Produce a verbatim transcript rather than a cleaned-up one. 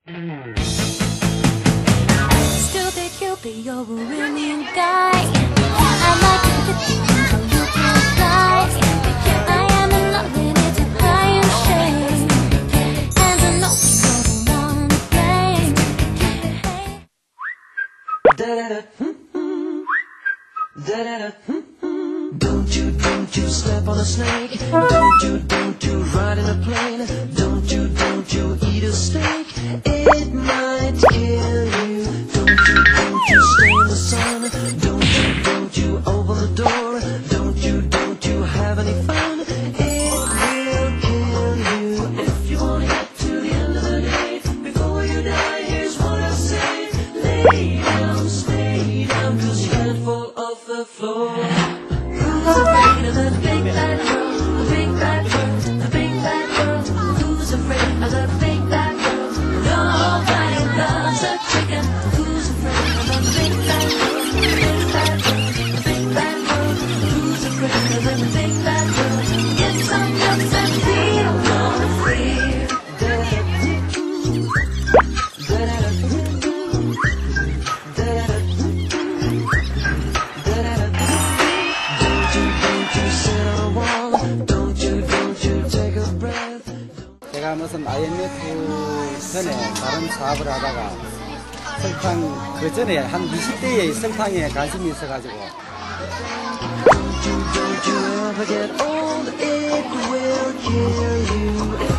Stupid Cupid, you're a real mean guy. I'd like to get you so you can fly. I am in love with it, too high in shame. And I know you're the one to blame. Da-da-da, hmm-hmm. Da-da-da, hmm-hmm. Don't you, don't you step on a snake. Don't you, don't you ride in a plane. Don't you, don't you eat a steak. It might kill you. Don't you, don't you stay in the sun. Don't you, don't you open the door. Don't you, don't you have any fun. It will kill you. If you wanna get to the end of the day before you die, here's what I say. Lay down, stay down, cause you can't fall off the floor. Who's afraid of the big bad world? The big bad world, the big bad world. Who's afraid of the big bad world? Nobody loves a chicken. Who's afraid of the big bad world? The big bad world, the big bad world. Who's afraid of the big bad world? Get some nuts and feel no fear. 제가 무슨 아이엠에프 전에 다른 사업을 하다가 설탕 그 전에 한 이십 대에 설탕에 관심이 있어가지고 Don't you, don't you ever get old, it will kill you.